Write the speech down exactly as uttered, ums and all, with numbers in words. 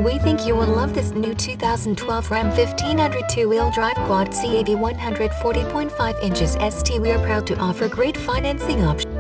We think you will love this new two thousand twelve Ram fifteen hundred two-wheel drive quad C A V one hundred forty point five inches S T. We are proud to offer great financing options.